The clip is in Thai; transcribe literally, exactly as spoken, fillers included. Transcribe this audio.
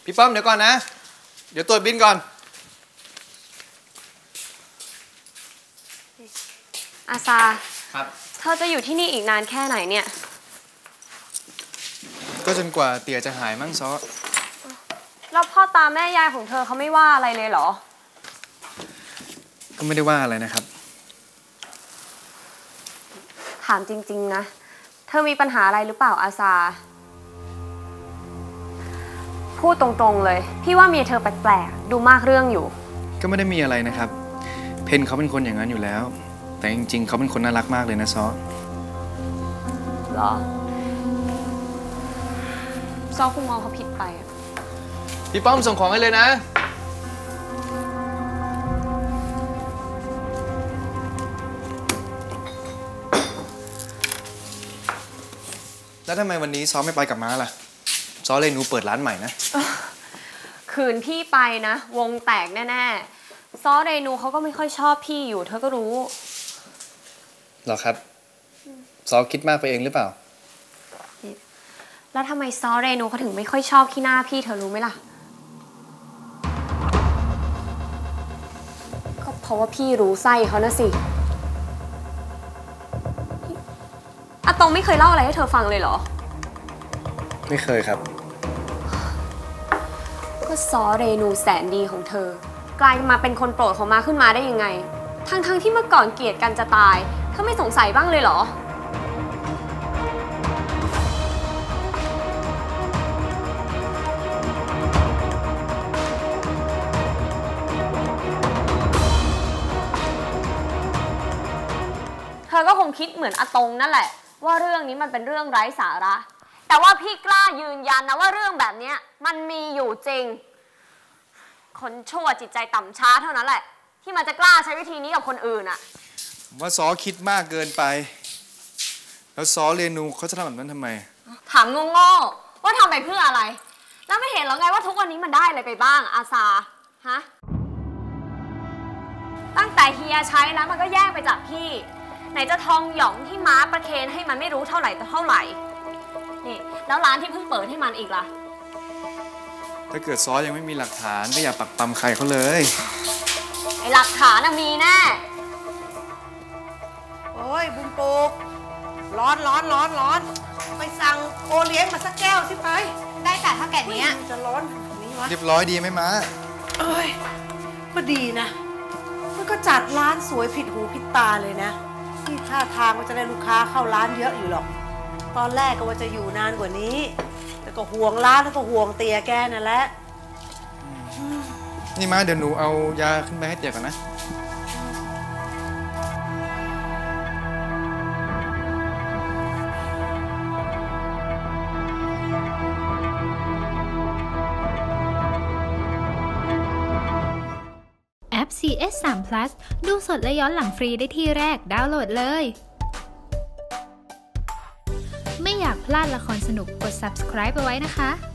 พี่ป้อมเดี๋ยวก่อนนะเดี๋ยวตรวจบินก่อนอาซาครับเธอจะอยู่ที่นี่อีกนานแค่ไหนเนี่ยก็จนกว่าเตี่ยจะหายมั่งซอแล้วพ่อตาแม่ยายของเธอเขาไม่ว่าอะไรเลยเหรอก็ไม่ได้ว่าอะไรนะครับถามจริงๆนะเธอมีปัญหาอะไรหรือเปล่าอาซาพูดตรงๆเลยพี่ว่าเมียเธอแปลกๆดูมากเรื่องอยู่ก็ไม่ได้มีอะไรนะครับเพนเขาเป็นคนอย่างนั้นอยู่แล้วแต่จริงๆเขาเป็นคนน่ารักมากเลยนะซอหรอซอคงมองเขาผิดไปพี่ป้อมส่งของให้เลยนะแล้วทำไมวันนี้ซอไม่ไปกับม้าล่ะซอเลยหนูเปิดร้านใหม่นะคืนพี่ไปนะวงแตกแน่ๆซอเรนูเขาก็ไม่ค่อยชอบพี่อยู่เธอก็รู้หรอครับซอคิดมากไปเองหรือเปล่าแล้วทำไมซอเรนูเขาถึงไม่ค่อยชอบขี้หน้าพี่เธอรู้ไหมล่ะก็เพราะว่าพี่รู้ไส้เขานะสิอะตงไม่เคยเล่าอะไรให้เธอฟังเลยเหรอไม่เคยครับก็ซอเรนูแสนดีของเธอกลายมาเป็นคนโปรดของมาขึ้นมาได้ยังไงทั้งๆ ท, ที่เมื่อก่อนเกลียดกันจะตายเธอไม่สงสัยบ้างเลยเหรอเธอก็คงคิดเหมือนอาตงนั่นแหละว่าเรื่องนี้มันเป็นเรื่องไร้สาระแต่ว่าพี่กล้ายืนยันนะว่าเรื่องแบบนี้มันมีอยู่จริงคนชั่วจิตใจต่ำช้าเท่านั้นแหละที่มันจะกล้าใช้วิธีนี้กับคนอื่นอะว่าซอคิดมากเกินไปแล้วซอเรียนนูเขาจะทำแบบนั้นทำไมถามโง่ๆว่าทำไปเพื่ออะไรแล้วไม่เห็นหรอไงว่าทุกวันนี้มันได้อะไรไปบ้างอาซาฮะตั้งแต่เฮียใช้แล้วมันก็แย่งไปจากพี่ไหนจะทองหยองที่ม้าประเคนให้มันไม่รู้เท่าไหร่ต่อเท่าไหร่นี่แล้วร้านที่เพิ่งเปิดให้มันอีกล่ะถ้าเกิดซอยังไม่มีหลักฐานก็อย่าปักปั๊มใครเขาเลยไอหลักฐานมีแน่โอ้ยบุญปลูกร้อนร้อนร้อนร้อนไปสั่งโอเลี้ยงมาสักแก้วสิไปได้แต่ถ้าแก่นี้จะร้อนแบบนี้วะเรียบร้อยดีไหมม้าเอ้ยก็ดีนะมันก็จัดร้านสวยผิดหูผิดตาเลยนะที่ท่าทางมันจะได้ลูกค้าเข้าร้านเยอะอยู่หรอกตอนแรกก็ว่าจะอยู่นานกว่านี้แต่ก็ห่วงร้านแล้วก็ห่วงเตียแกนั่นแหละนี่ม้าเดี๋ยวหนูเอายาขึ้นไปให้เตียก่อนนะแอป ซี เอส สาม พลัส ดูสดและย้อนหลังฟรีได้ที่แรกดาวน์โหลดเลยไม่อยากพลาดละครสนุกกด ซับสไครบ์ เอาไว้นะคะ